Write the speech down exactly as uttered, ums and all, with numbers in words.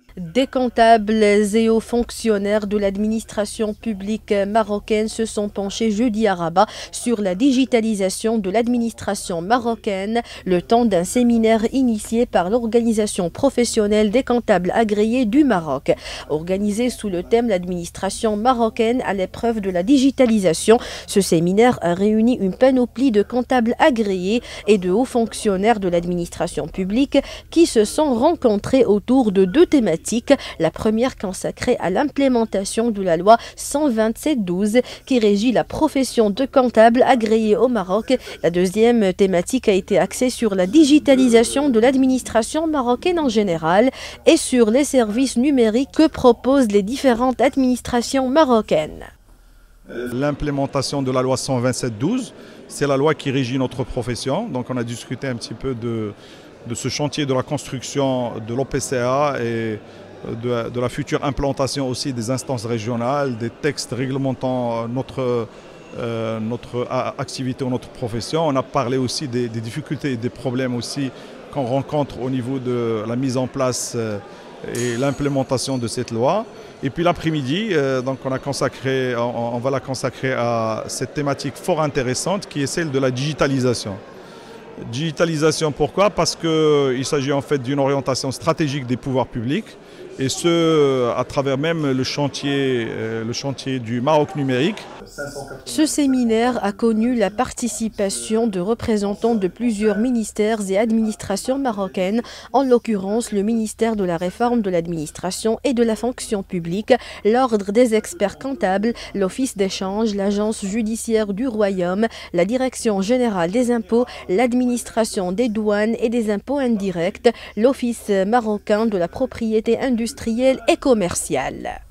Des comptables et hauts fonctionnaires de l'administration publique marocaine se sont penchés jeudi à Rabat sur la digitalisation de l'administration marocaine, le temps d'un séminaire initié par l'Organisation professionnelle des comptables agréés du Maroc. Organisé sous le thème l'administration marocaine à l'épreuve de la digitalisation, ce séminaire a réuni une panoplie de comptables agréés et de hauts fonctionnaires de l'administration publique qui se sont rencontrés autour de deux thématiques. La première consacrée à l'implémentation de la loi cent vingt-sept douze qui régit la profession de comptable agréé au Maroc. La deuxième thématique a été axée sur la digitalisation de l'administration marocaine en général et sur les services numériques que proposent les différentes administrations marocaines. L'implémentation de la loi cent vingt-sept douze, c'est la loi qui régit notre profession. Donc on a discuté un petit peu de, de ce chantier de la construction de l'O P C A et de, de la future implantation aussi des instances régionales, des textes réglementant notre, euh, notre activité ou notre profession. On a parlé aussi des, des difficultés et des problèmes aussi qu'on rencontre au niveau de la mise en place et l'implémentation de cette loi. Et puis l'après-midi, euh, donc on, a consacré, on, on va la consacrer à cette thématique fort intéressante qui est celle de la digitalisation. Digitalisation, pourquoi? Parce qu'il s'agit en fait d'une orientation stratégique des pouvoirs publics et ce, à travers même le chantier, euh, le chantier du Maroc numérique. Ce séminaire a connu la participation de représentants de plusieurs ministères et administrations marocaines, en l'occurrence le ministère de la Réforme de l'administration et de la fonction publique, l'Ordre des experts comptables, l'Office d'échange, l'Agence judiciaire du Royaume, la Direction générale des impôts, l'administration des douanes et des impôts indirects, l'Office marocain de la propriété industrielle et commerciale.